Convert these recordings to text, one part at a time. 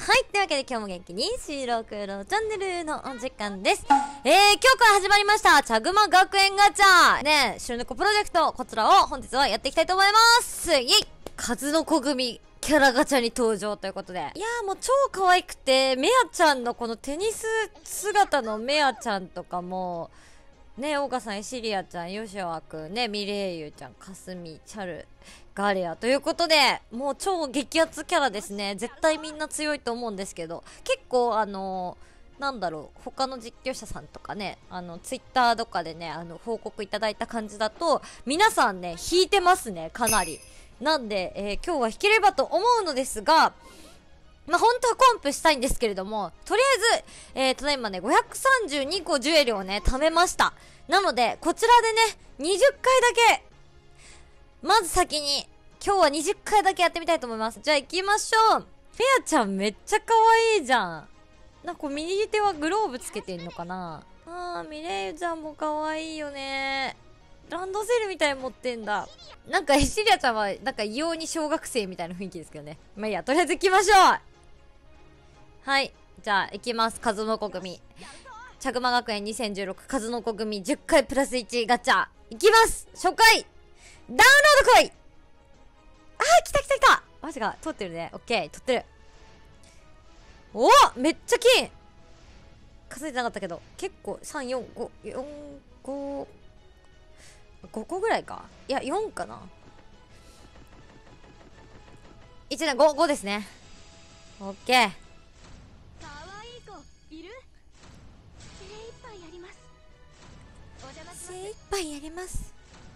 はい、というわけで今日も元気にシロクロチャンネルのお時間です。今日から始まりましたチャグマ学園ガチャね、白猫プロジェクト、こちらを本日はやっていきたいと思います。イェイ、数の子組キャラガチャに登場ということで、いやーもう超可愛くて、メアちゃんのこのテニス姿のメアちゃんとかもね、オーガさん、エシリアちゃん、ヨシワくんね、ミレイユちゃん、カスミ、チャル、ガレアということで、もう超激アツキャラですね。絶対みんな強いと思うんですけど、結構なんだろう、他の実況者さんとかね、ツイッターとかでね、報告いただいた感じだと、皆さんね、引いてますね、かなり。なんで、今日は引ければと思うのですが、まあ、本当はコンプしたいんですけれども、とりあえず、ただいまね、532個ジュエルをね、貯めました。なので、こちらでね、20回だけ、まず先に、今日は20回だけやってみたいと思います。じゃあ行きましょう。フェアちゃんめっちゃ可愛いじゃん。なんか右手はグローブつけてんのかな。ミレイユちゃんも可愛いよね。ランドセルみたいに持ってんだ。なんかエシリアちゃんは、なんか異様に小学生みたいな雰囲気ですけどね。まあいいや、とりあえず行きましょう。はい。じゃあ行きます。数の子組。チャグマ学園2016数の子組10回プラス1ガチャ。行きます。初回ダウンロード来い。来た来た来た。マジか、通ってるね。オッケー、取ってる。お、めっちゃ金。数えてなかったけど、結構、3、4、5、4、5、5個ぐらいか。いや、4かな。1年5、5ですね。オッケー。 かわいい子、いる？精一杯やります。お邪魔します。 精一杯やります。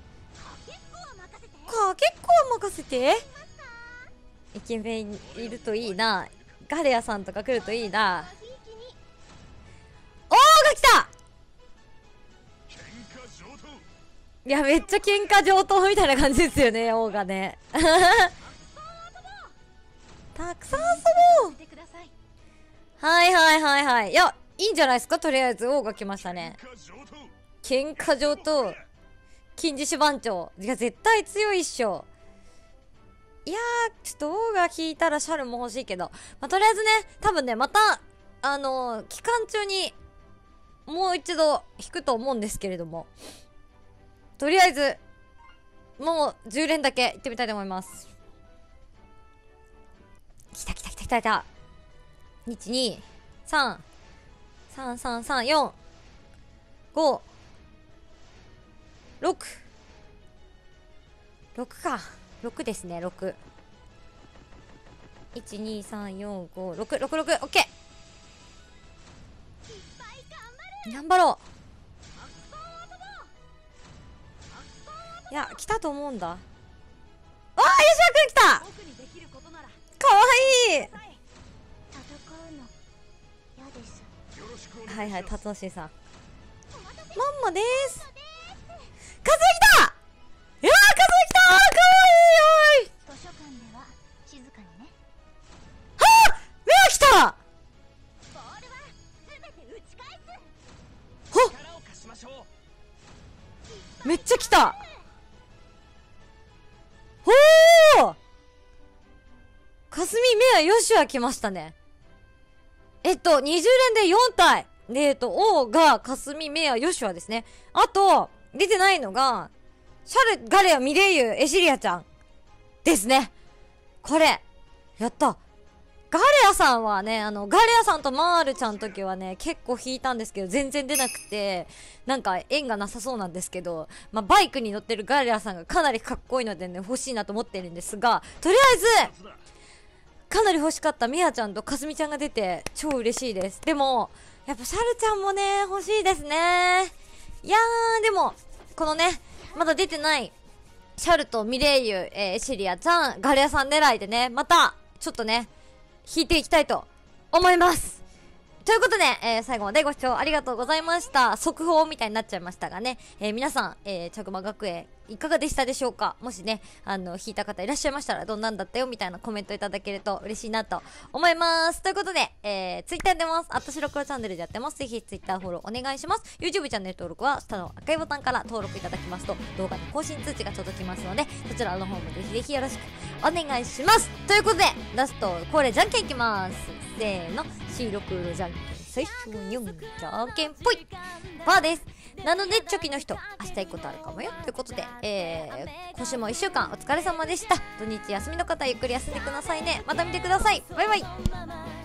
結構任せて。 任せて。イケメンいるといいな。ガレアさんとか来るといいな。おーが来た。いや、めっちゃ喧嘩上等みたいな感じですよね、オーがね。たくさん遊ぼう。はいはいはいはい。いや、いいんじゃないですか。とりあえずオーが来ましたね。喧嘩上等。金獅子番長。いや、絶対強いっしょ。いやー、ちょっとオーが引いたらシャルも欲しいけど。まあ、とりあえずね、多分ね、また、期間中に、もう一度引くと思うんですけれども。とりあえず、もう10連だけ行ってみたいと思います。来た来た来た来た来た。1、2、3、3、3、3、4、5、6。6か。6ですね、6。1、2、3、4、5、6、6、6、オッケー。頑張ろう。いや、来たと思うんだ。吉田くん来た。かわいい。はいはい、辰野さん。マンマです。カズミ来た。いやー、カズミ来たー。かわいい。おい。 図書館では静かにね。 はあ、目が来た。 ボールは全て打ち返す。 ほっ、 力を貸しましょう。 めっちゃ来た。ほー。かすみ、目はよしは来ましたね。20連で4体。で、オーが、かすみ、メア、ヨシュアですね。あと、出てないのが、シャル、ガレア、ミレイユ、エシリアちゃん。ですね。これ。やった。ガレアさんはね、ガレアさんとマールちゃんの時はね、結構引いたんですけど、全然出なくて、なんか縁がなさそうなんですけど、まあ、バイクに乗ってるガレアさんがかなりかっこいいのでね、欲しいなと思ってるんですが、とりあえず、かなり欲しかったミアちゃんとかすみちゃんが出て超嬉しいです。でもやっぱシャルちゃんもね欲しいですね。いやー、でもこのねまだ出てないシャルとミレイユ、シリアちゃん、ガレアさん狙いでね、またちょっとね引いていきたいと思います。ということで、最後までご視聴ありがとうございました。速報みたいになっちゃいましたがね、皆さん、チャグマ学園いかがでしたでしょうか。もしね、引いた方いらっしゃいましたらどんなんだったよみたいなコメントいただけると嬉しいなと思います。ということで、ツイッターやってます。白黒チャンネルでやってます。ぜひツイッターフォローお願いします。YouTube チャンネル登録は下の赤いボタンから登録いただきますと動画の更新通知が届きますので、そちらの方もぜひぜひよろしくお願いします。ということで、ラスト恒例じゃんけんいきます。せせーの、白黒じゃんけん最初にじゃんけんぽいパーです。なのでチョキの人明日行くことあるかもよということで、今週も1週間お疲れ様でした。土日休みの方ゆっくり休んでくださいね。また見てください。バイバイ。